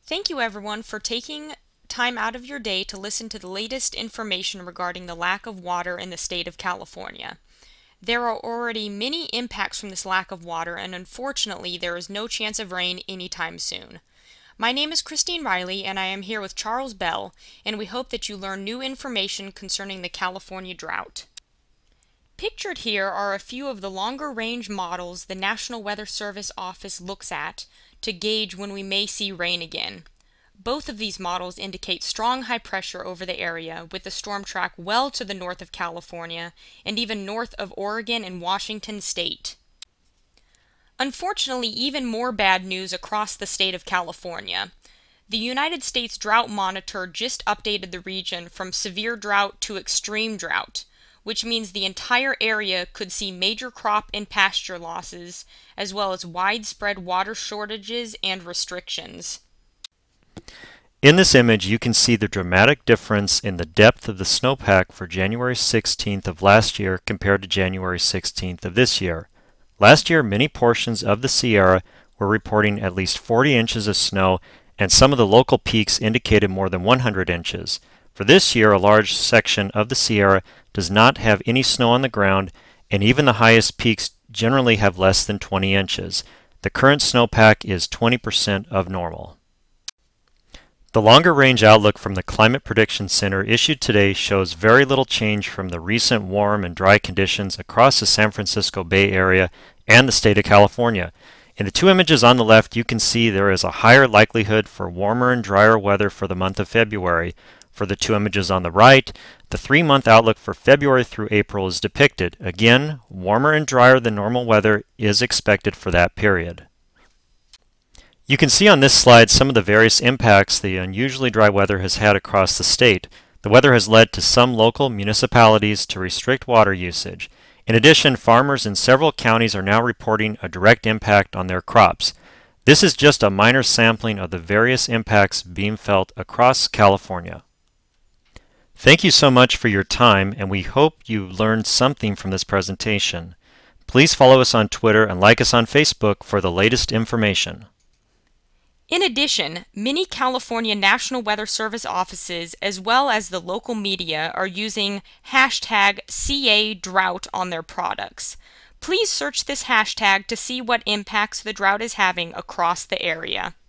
Thank you everyone for taking time out of your day to listen to the latest information regarding the lack of water in the state of California. There are already many impacts from this lack of water, and unfortunately there is no chance of rain anytime soon. My name is Christine Riley and I am here with Charles Bell, and we hope that you learn new information concerning the California drought. Pictured here are a few of the longer range models the National Weather Service office looks at to gauge when we may see rain again. Both of these models indicate strong high pressure over the area, with the storm track well to the north of California and even north of Oregon and Washington state. Unfortunately, even more bad news across the state of California. The United States Drought Monitor just updated the region from severe drought to extreme drought, which means the entire area could see major crop and pasture losses, as well as widespread water shortages and restrictions. In this image, you can see the dramatic difference in the depth of the snowpack for January 16th of last year compared to January 16th of this year. Last year, many portions of the Sierra were reporting at least 40 inches of snow, and some of the local peaks indicated more than 100 inches. For this year, a large section of the Sierra does not have any snow on the ground, and even the highest peaks generally have less than 20 inches. The current snowpack is 20% of normal. The longer range outlook from the Climate Prediction Center issued today shows very little change from the recent warm and dry conditions across the San Francisco Bay Area and the state of California. In the two images on the left, you can see there is a higher likelihood for warmer and drier weather for the month of February. For the two images on the right, the 3-month outlook for February through April is depicted. Again, warmer and drier than normal weather is expected for that period. You can see on this slide some of the various impacts the unusually dry weather has had across the state. The weather has led to some local municipalities to restrict water usage. In addition, farmers in several counties are now reporting a direct impact on their crops. This is just a minor sampling of the various impacts being felt across California. Thank you so much for your time, and we hope you learned something from this presentation. Please follow us on Twitter and like us on Facebook for the latest information. In addition, many California National Weather Service offices as well as the local media are using hashtag #CADrought on their products. Please search this hashtag to see what impacts the drought is having across the area.